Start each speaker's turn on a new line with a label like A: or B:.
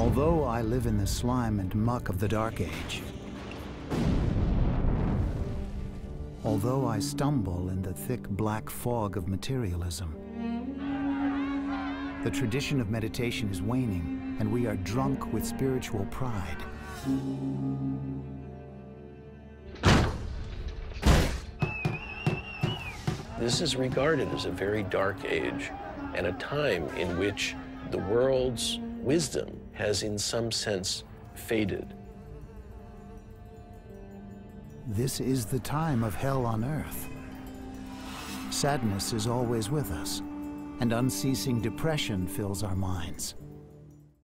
A: Although I live in the slime and muck of the Dark Age, although I stumble in the thick black fog of materialism, the tradition of meditation is waning, and we are drunk with spiritual pride.
B: This is regarded as a very dark age and a time in which the world's wisdom has, in some sense, faded.
A: This is the time of hell on earth. Sadness is always with us, and unceasing depression fills our minds.